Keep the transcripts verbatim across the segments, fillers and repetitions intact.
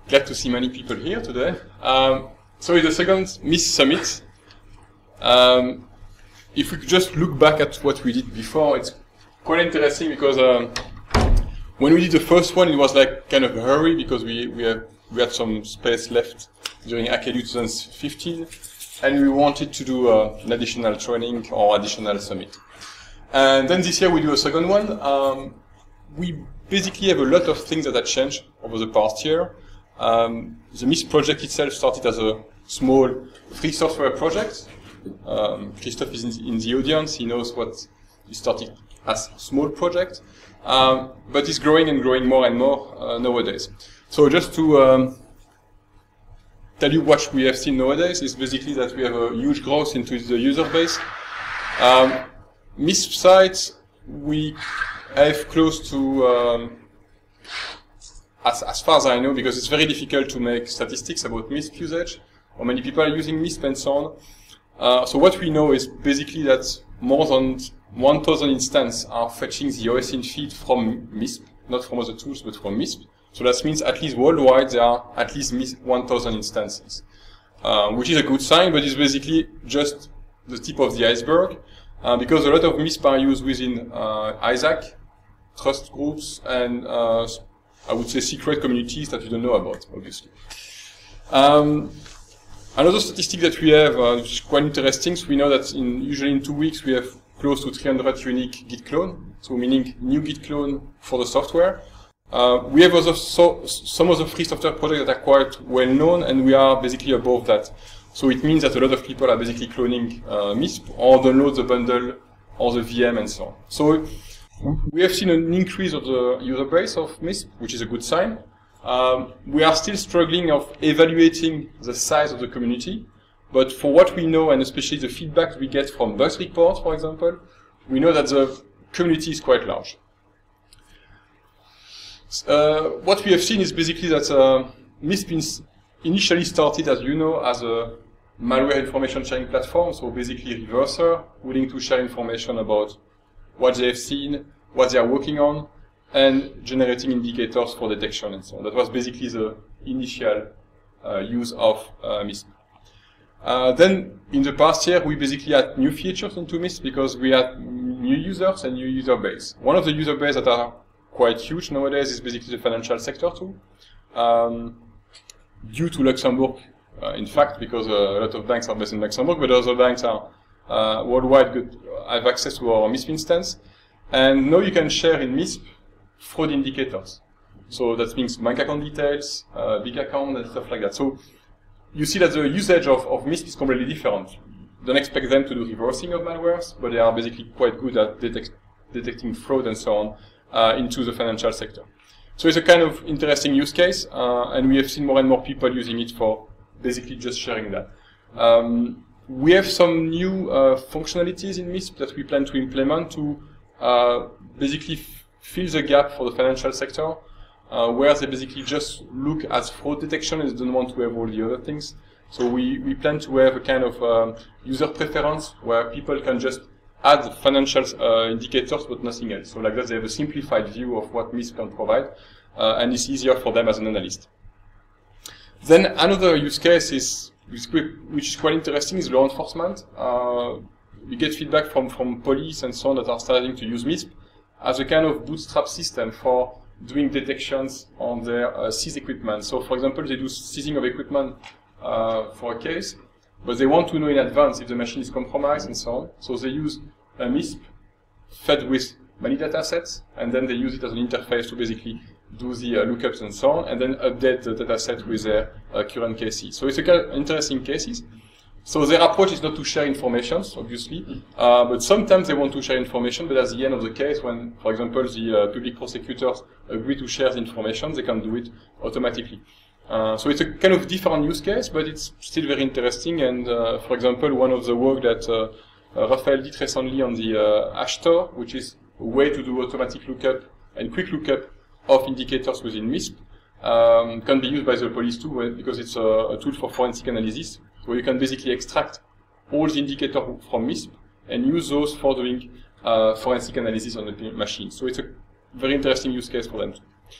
glad to see many people here today. Um, so it's the second MISP Summit. Um, if we could just look back at what we did before, it's quite interesting because um, when we did the first one, it was like kind of a hurry because we we had, we had some space left during Acadu twenty fifteen, and we wanted to do uh, an additional training or additional summit. And then this year we do a second one. Um, we basically have a lot of things that have changed over the past year. Um, the MISP project itself started as a small free software project. Um, Christophe is in, in the audience. He knows what it started as a small project, um, but it's growing and growing more and more uh, nowadays. So just to um, tell you what we have seen nowadays is basically that we have a huge growth into the user base. Um, MISP sites, we have close to, um, as, as far as I know, because it's very difficult to make statistics about MISP usage, how many people are using MISP and so on. Uh, so what we know is basically that more than one thousand instances are fetching the O S I N feed from MISP, not from other tools, but from MISP. So that means at least worldwide there are at least one thousand instances, uh, which is a good sign, but it's basically just the tip of the iceberg, uh, because a lot of MISP are used within uh, ISAC, trust groups, and uh, I would say secret communities that you don't know about, obviously. Um, Another statistic that we have, uh, which is quite interesting, so we know that in, usually in two weeks we have close to three hundred unique Git clone, so meaning new Git clone for the software. Uh, we have also so, some of the free software projects that are quite well known, and we are basically above that. So it means that a lot of people are basically cloning uh, MISP or download the bundle or the V M and so on. So we have seen an increase of the user base of MISP, which is a good sign. Um, we are still struggling of evaluating the size of the community, but for what we know, and especially the feedback we get from bug reports, for example, we know that the community is quite large. Uh, what we have seen is basically that uh, MISP initially started, as you know, as a malware information sharing platform, so basically reverser, willing to share information about what they have seen, what they are working on, and generating indicators for detection and so on. That was basically the initial uh, use of uh, MISP. Uh, then, in the past year, we basically had new features into MISP because we had new users and new user base. One of the user base that are quite huge nowadays is basically the financial sector too. Um, due to Luxembourg, uh, in fact, because uh, a lot of banks are based in Luxembourg, but other banks are uh, worldwide good, have access to our MISP instance. And now you can share in MISP fraud indicators. So that means bank account details, uh, big account, and stuff like that. So you see that the usage of, of MISP is completely different. Don't expect them to do reversing of malwares, but they are basically quite good at detect, detecting fraud and so on uh, into the financial sector. So it's a kind of interesting use case, uh, and we have seen more and more people using it for basically just sharing that. Um, we have some new uh, functionalities in MISP that we plan to implement to uh, basically fill the gap for the financial sector, uh, where they basically just look at fraud detection and they don't want to have all the other things. So we, we plan to have a kind of um, user preference where people can just add financial uh, indicators but nothing else. So like that they have a simplified view of what MISP can provide, uh, and it's easier for them as an analyst. Then another use case is, which is quite interesting, is law enforcement. Uh, we get feedback from, from police and so on that are starting to use MISP as a kind of bootstrap system for doing detections on their uh, seized equipment. So, for example, they do seizing of equipment uh, for a case, but they want to know in advance if the machine is compromised and so on. So they use a MISP fed with many data sets, and then they use it as an interface to basically do the uh, lookups and so on, and then update the data set with their uh, current cases. So it's a kind of interesting cases. So their approach is not to share information, obviously, uh, but sometimes they want to share information, but at the end of the case, when, for example, the uh, public prosecutors agree to share the information, they can do it automatically. Uh, so it's a kind of different use case, but it's still very interesting, and uh, for example, one of the work that uh, uh, Raphael did recently on the uh, HashTor, which is a way to do automatic lookup and quick lookup of indicators within MISP, um, can be used by the police too, because it's a, a tool for forensic analysis. So you can basically extract all the indicators from MISP and use those for doing uh, forensic analysis on the machine. So it's a very interesting use case for them too.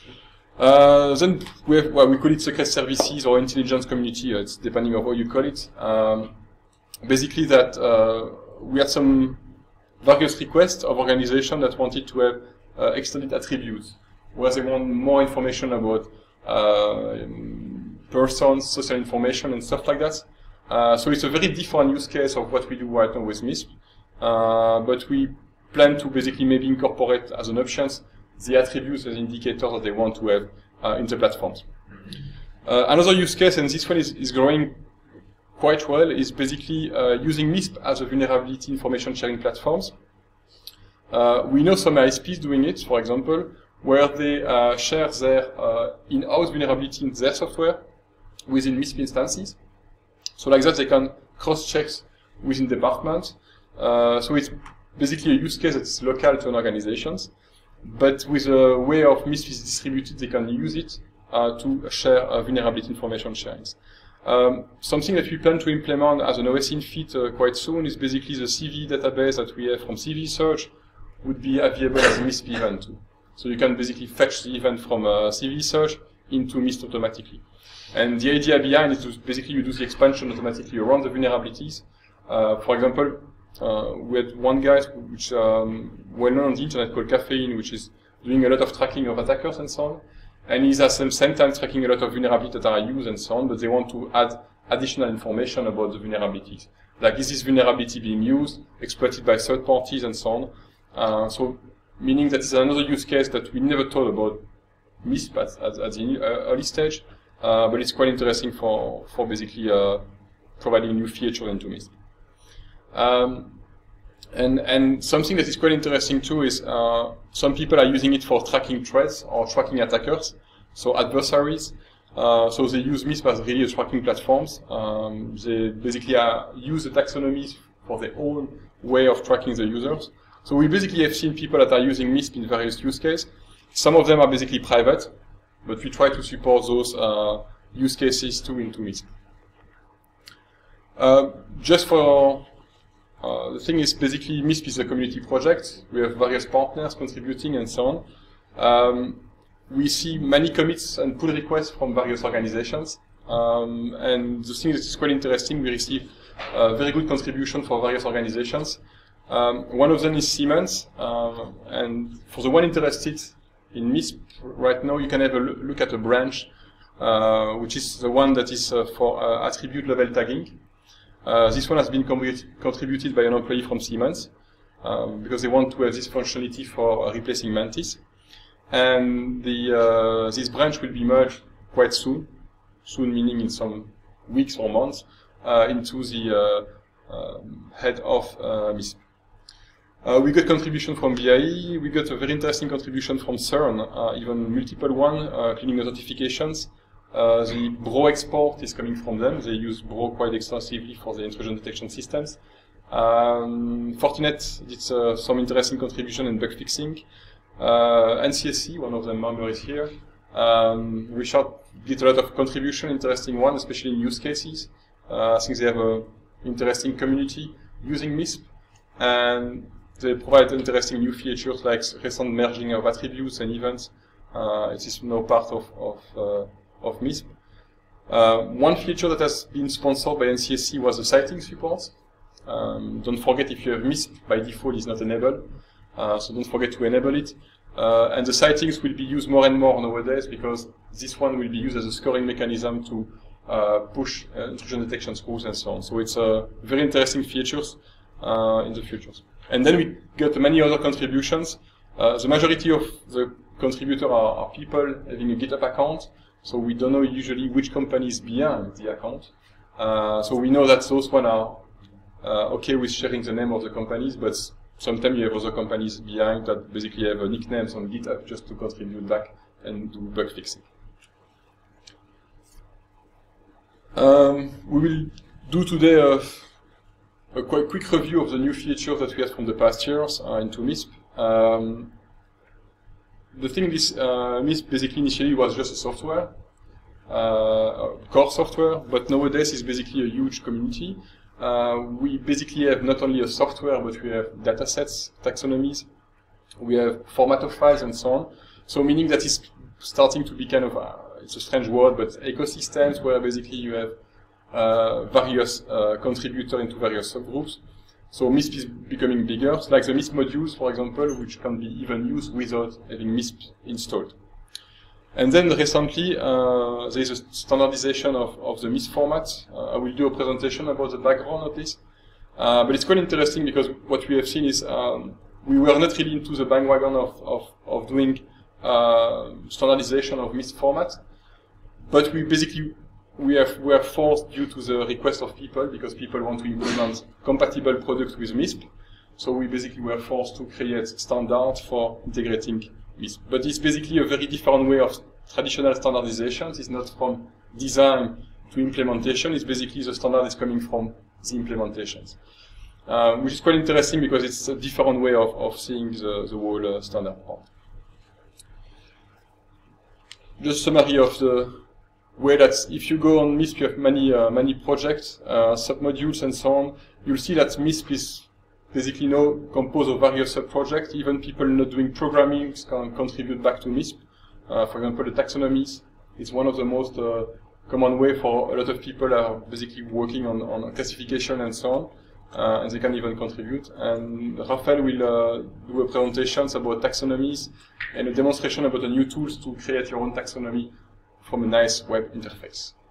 Uh, then we have, well, we call it secret services or intelligence community. Uh, it's depending on how you call it. Um, basically, that uh, we had some various requests of organizations that wanted to have uh, extended attributes, where they want more information about uh, persons, social information, and stuff like that. Uh, so it's a very different use case of what we do right now with MISP. Uh, but we plan to basically maybe incorporate as an option the attributes as indicators that they want to have uh, in the platforms. Uh, another use case, and this one is, is growing quite well, is basically uh, using MISP as a vulnerability information sharing platforms. Uh, we know some I S Ps doing it, for example, where they uh, share their uh, in-house vulnerability in their software within MISP instances. So like that, they can cross-check within departments. Uh, so it's basically a use case that's local to an organization, but with a way of MISP is distributed, they can use it uh, to share uh, vulnerability information sharing. Um, something that we plan to implement as an O S in fit uh, quite soon is basically the C V database that we have from C V Search would be available as a MISP event too. So you can basically fetch the event from uh, C V Search into MISP automatically. And the idea behind is to basically you do the expansion automatically around the vulnerabilities. Uh, for example, uh, we had one guy which um, well known on the internet called Caffeine, which is doing a lot of tracking of attackers and so on. And he's at the same time tracking a lot of vulnerabilities that are used and so on, but they want to add additional information about the vulnerabilities. Like, is this vulnerability being used, exploited by third parties and so on? Uh, so, meaning that it's another use case that we never thought about MISP at, at, at the early stage, uh, but it's quite interesting for, for basically uh, providing new features into MISP. Um, And, and something that is quite interesting too is uh, some people are using it for tracking threats or tracking attackers, so adversaries. Uh, so they use MISP as really a tracking platforms. Um, they basically uh, use the taxonomies for their own way of tracking the users. So we basically have seen people that are using MISP in various use cases. Some of them are basically private, but we try to support those uh, use cases too into MISP. Uh, just for Uh, the thing is, basically, MISP is a community project. We have various partners contributing and so on. Um, we see many commits and pull requests from various organizations. Um, and the thing that is quite interesting, we receive uh, very good contribution for various organizations. Um, one of them is Siemens. Uh, and for the one interested in MISP right now, you can have a look at a branch, uh, which is the one that is uh, for uh, attribute level tagging. Uh, this one has been contributed by an employee from Siemens um, because they want to have this functionality for uh, replacing Mantis. And the, uh, this branch will be merged quite soon, soon meaning in some weeks or months, uh, into the uh, uh, head of uh, MISP. Uh, we got contribution from B I E, we got a very interesting contribution from CERN, uh, even multiple one, uh, cleaning the notifications. Uh, the Bro export is coming from them. They use Bro quite extensively for the intrusion detection systems. Um, Fortinet did uh, some interesting contribution in bug fixing. Uh, N C S C, one of the members is here. Um, Richard did a lot of contribution, interesting one, especially in use cases. Uh, I think they have an interesting community using MISP. And they provide interesting new features like recent merging of attributes and events. Uh, it is now part of, of uh, of MISP. Uh, one feature that has been sponsored by N C S C was the citing support. Um, don't forget, if you have MISP, by default is not enabled, uh, so don't forget to enable it. Uh, and the citings will be used more and more nowadays because this one will be used as a scoring mechanism to uh, push uh, intrusion detection screws and so on. So it's a uh, very interesting features uh, in the futures. And then we got many other contributions. Uh, the majority of the contributors are, are people having a GitHub account. So we don't know usually which company is behind the account. Uh, so we know that those one are uh, okay with sharing the name of the companies, but sometimes you have other companies behind that basically have uh, nicknames on GitHub just to contribute back and do bug fixing. Um, we will do today a, a quite quick review of the new features that we had from the past years uh, into MISP. Um, The thing is, uh, MISP basically initially was just a software, uh, core software, but nowadays it's basically a huge community. Uh, we basically have not only a software, but we have datasets, taxonomies, we have format of files and so on. So meaning that it's starting to be kind of, uh, it's a strange word, but ecosystems where basically you have uh, various uh, contributors into various subgroups. So MISP is becoming bigger, so like the MISP modules, for example, which can be even used without having MISP installed. And then recently, uh, there is a standardization of, of the MISP format. Uh, I will do a presentation about the background of this. Uh, but it's quite interesting because what we have seen is um, we were not really into the bandwagon of, of, of doing uh, standardization of MISP format. But we basically, we, have, we are forced due to the request of people, because people want to implement compatible products with MISP. So we basically were forced to create standards for integrating MISP. But it's basically a very different way of traditional standardization. It's not from design to implementation. It's basically the standard is coming from the implementations. Uh, which is quite interesting because it's a different way of, of seeing the, the whole uh, standard part. Just summary of the way that if you go on MISP, you have many, uh, many projects, uh, submodules and so on. You'll see that MISP is basically now composed of various sub-projects. Even people not doing programming can contribute back to MISP. Uh, for example, the taxonomies is one of the most uh, common way for a lot of people are basically working on, on classification and so on. Uh, and they can even contribute. And Raphael will uh, do a presentation about taxonomies and a demonstration about the new tools to create your own taxonomy from a nice web interface.